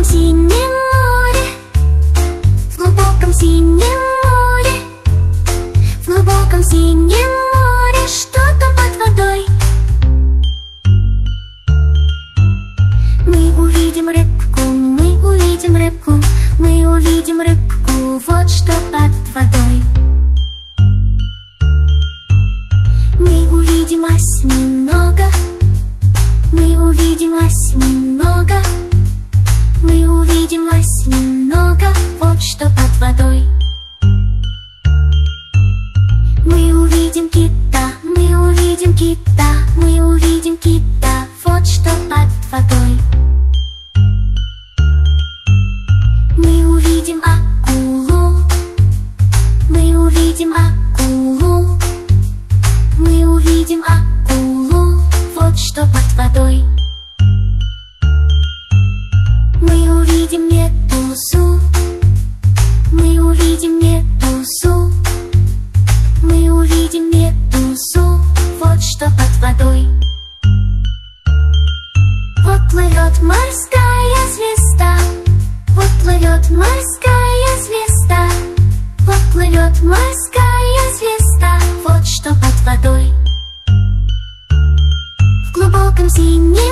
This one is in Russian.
синем море, в глубоком синем море, в глубоком синем море, что там под водой? Мы увидим рыбку, мы увидим рыбку, мы увидим рыбку, вот что под водой. Мы увидим осьминога, мы увидим осьминога, мы увидим осьминога, вот что под водой. Мы увидим кита, мы увидим кита, мы увидим кита, вот что под водой. Мы увидим акулу, мы увидим акулу, мы увидим акулу, вот что под водой. Мы увидим медузу, мы увидим медузу, мы увидим медузу, вот что под водой. Вот плывет морская звезда, вот плывет морская звезда, вот плывет морская звезда, вот что под водой. В глубоком синем